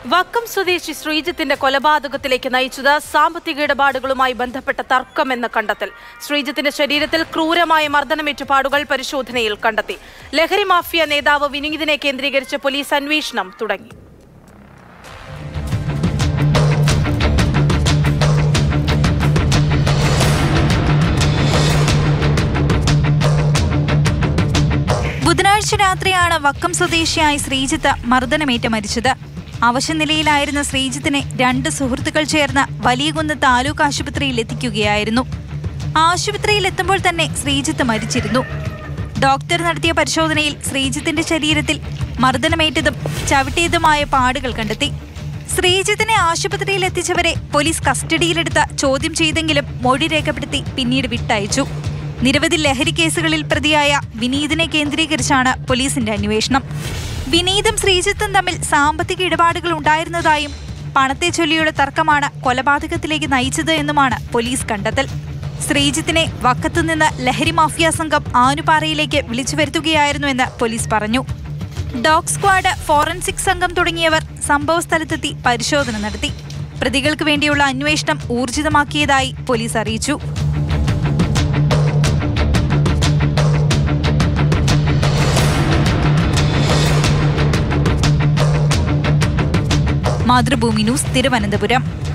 വക്കം സ്വദേശി ശ്രീജിത്തിന്റെ കൊലപാതകത്തിലേക്ക് നയിച്ചത് സാമ്പത്തിക ഇടപാടുകളുമായി ബന്ധപ്പെട്ട തർക്കമെന്ന് കണ്ടെത്തൽ. ശ്രീജിത്തിന്റെ ശരീരത്തിൽ ക്രൂരമായ മർദ്ദനമേറ്റ പാടുകൾ പരിശോധനയിൽ കണ്ടെത്തി. ലഹരി മാഫിയ നേതാവ് വിനീതിനെ കേന്ദ്രീകരിച്ച് പോലീസ് അന്വേഷണം തുടങ്ങി. ബുധനാഴ്ച രാത്രിയാണ് വക്കം സ്വദേശിയായ ശ്രീജിത്ത് മർദ്ദനമേറ്റ് മരിച്ചത്. അവശനിലയിലായിരുന്ന ശ്രീജിത്തിനെ 2 സുഹൃത്തുക്കൾ ചേർന്ന് വലിയകുന്ന് താലൂക്ക് ആശുപത്രിയിൽ എത്തിക്കുകയായിരുന്നു. ആശുപത്രിയിൽ എത്തുമ്പോൾ തന്നെ ശ്രീജിത്ത് മരിച്ചിരുന്നു. ഡോക്ടർ നടത്തിയ പരിശോധനയിൽ ശ്രീജിത്തിന്റെ ശരീരത്തിൽ മർദ്ദനമേറ്റതും ചവിട്ടിയതുമായ പാടുകൾ കണ്ടെത്തി. ശ്രീജിത്തിനെ ആശുപത്രിയിൽ എത്തിച്ചവരെ പോലീസ് കസ്റ്റഡിയിലെടുത്ത് ചോദ്യം ചെയ്തെങ്കിലും മൊഴി രേഖപ്പെടുത്തി പിന്നീട് വിട്ടയച്ചു. നിരവധി ലഹരി കേസുകളിൽ പ്രതിയായ വിനീതിനെ കേന്ദ്രീകരിച്ചാണ് പോലീസിന്റെ അന്വേഷണം. വിനീതും ശ്രീജിത്തും തമ്മിൽ സാമ്പത്തിക ഇടപാടുകൾ ഉണ്ടായിരുന്നതായും പണത്തെ ചൊല്ലിയുള്ള തർക്കമാണ് കൊലപാതകത്തിലേക്ക് നയിച്ചത് എന്നുമാണ് പോലീസ് കണ്ടെത്തൽ. ശ്രീജിത്തിനെ വക്കത്തുനിന്ന് ലഹരി മാഫിയ സംഘം ആനുപാറയിലേക്ക് വിളിച്ചു വരുത്തുകയായിരുന്നുവെന്ന് പോലീസ് പറഞ്ഞു. ഡോഗ് സ്ക്വാഡ്, ഫോറൻസിക് സംഘം തുടങ്ങിയവർ സംഭവസ്ഥലത്തെത്തി പരിശോധന നടത്തി. പ്രതികൾക്ക് വേണ്ടിയുള്ള അന്വേഷണം ഊർജിതമാക്കിയതായി പോലീസ് അറിയിച്ചു. മാതൃഭൂമി ന്യൂസ്, തിരുവനന്തപുരം.